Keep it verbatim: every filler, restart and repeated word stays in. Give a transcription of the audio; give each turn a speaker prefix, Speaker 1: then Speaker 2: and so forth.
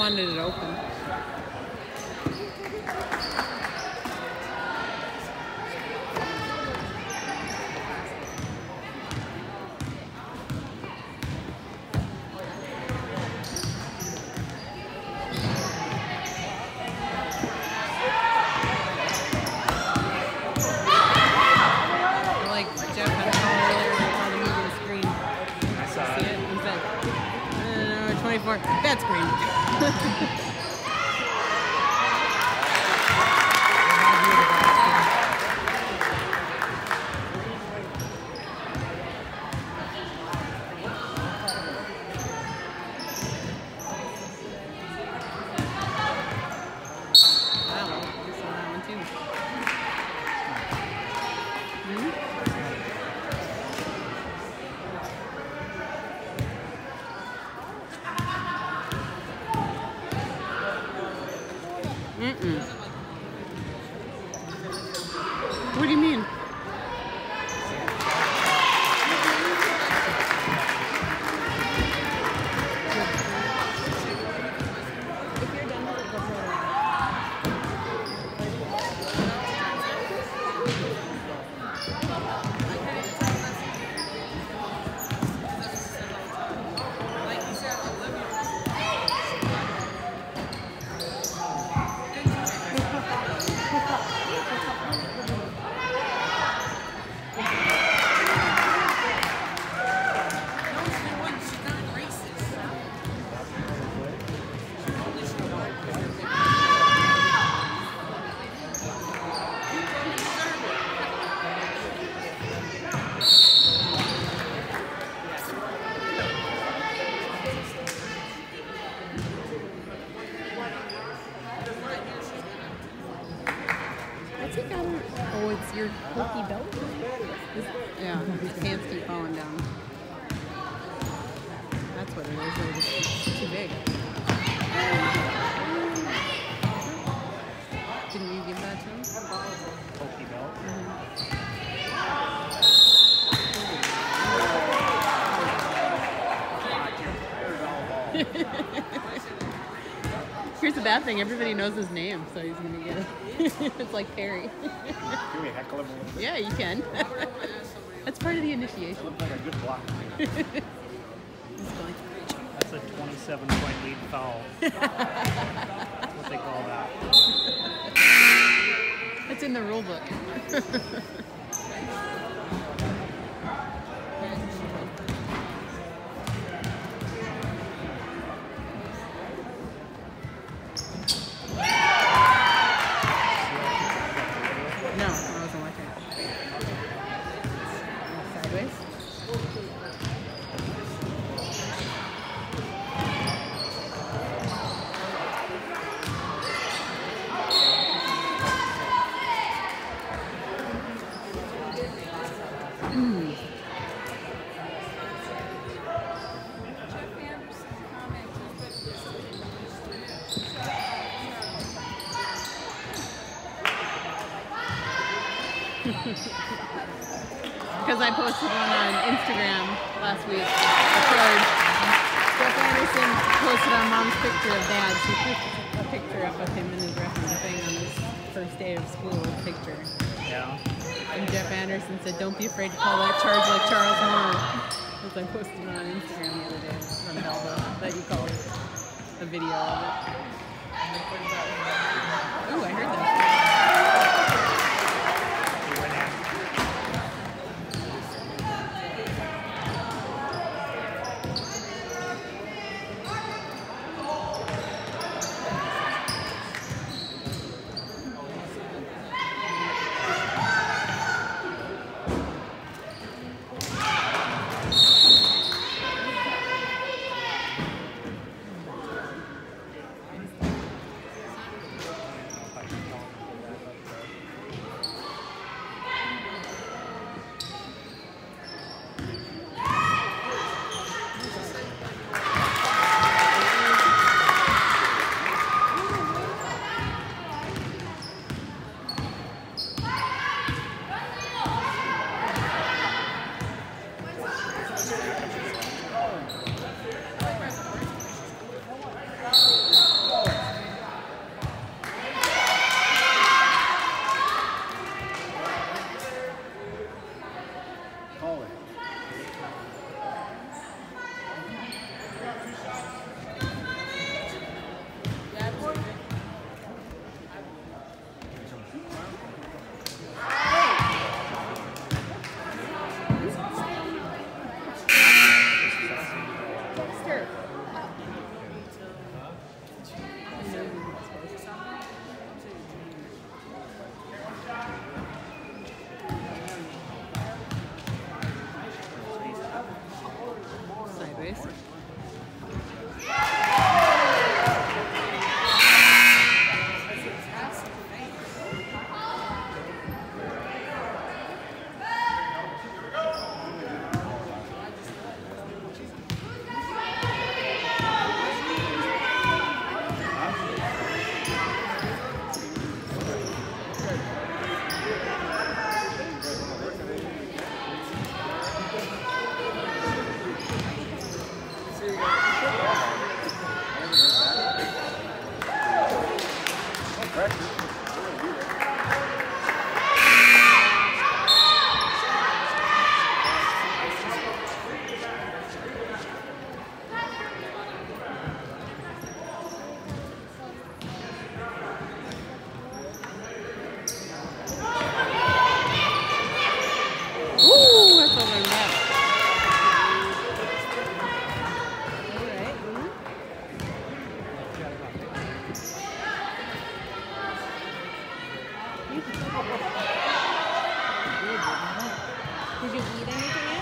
Speaker 1: wanted it open. That's green. Mm-mm. What do you mean? Oh, it's your pokey belt? Yeah, his pants keep falling down. That's what it is. It's too big. Didn't you give that to him?
Speaker 2: Pokey belt?
Speaker 1: Here's the bad thing, everybody knows his name, so he's gonna get it. It's like Perry.
Speaker 2: Can we heckle him a little bit?
Speaker 1: Yeah, you can. That's part of the initiation.
Speaker 2: Looks like a good block. That's a twenty-seven point lead foul. That's what they call that.
Speaker 1: It's in the rule book. Because I posted one on Instagram last week. Jeff Anderson posted on Mom's picture of Dad. She put a picture up of him in his reference thing on his first day of school picture.
Speaker 2: Yeah.
Speaker 1: And Jeff Anderson said, "Don't be afraid to call that charge like Charles Moore." Because I posted it on Instagram the other day from Melba that you called a video of it. Ooh, I heard that.
Speaker 3: call it.
Speaker 1: Dexter. Sideways. Ooh, that's all I'm at. All right. mhm. Did you eat anything